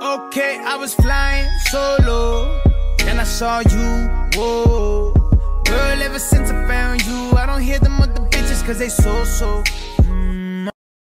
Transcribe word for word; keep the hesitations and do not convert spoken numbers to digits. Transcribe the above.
Okay, I was flying solo, and I saw you, whoa. Girl, ever since I found you, I don't hear them other bitches cause they so-so.